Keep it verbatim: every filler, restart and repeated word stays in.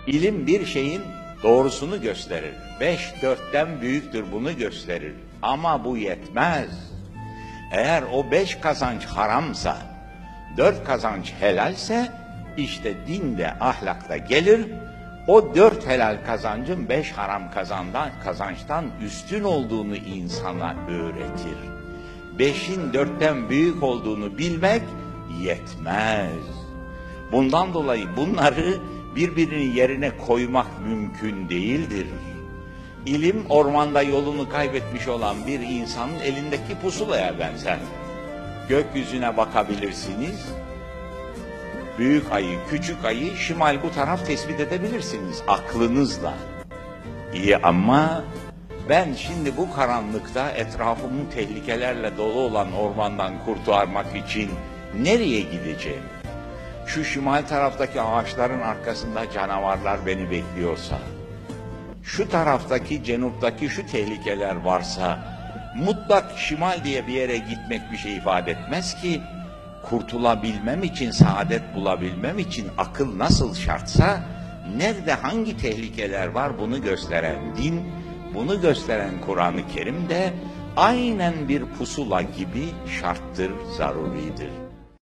İlim bir şeyin doğrusunu gösterir. Beş dörtten büyüktür, bunu gösterir. Ama bu yetmez. Eğer o beş kazanç haramsa, dört kazanç helalse, işte dinde, ahlakta gelir, o dört helal kazancın beş haram kazandan, kazançtan üstün olduğunu insana öğretir. Beşin dörtten büyük olduğunu bilmek yetmez. Bundan dolayı bunları birbirinin yerine koymak mümkün değildir. İlim ormanda yolunu kaybetmiş olan bir insanın elindeki pusulaya benzer. Gökyüzüne bakabilirsiniz, büyük ayı, küçük ayı, şimal bu taraf tespit edebilirsiniz aklınızla. İyi ama ben şimdi bu karanlıkta etrafımın tehlikelerle dolu olan ormandan kurtarmak için nereye gideceğim? Şu şimal taraftaki ağaçların arkasında canavarlar beni bekliyorsa, şu taraftaki, cenuptaki şu tehlikeler varsa, mutlak şimal diye bir yere gitmek bir şey ifade etmez ki. Kurtulabilmem için, saadet bulabilmem için akıl nasıl şartsa, nerede hangi tehlikeler var bunu gösteren din, bunu gösteren Kur'an-ı Kerim de aynen bir pusula gibi şarttır, zaruridir.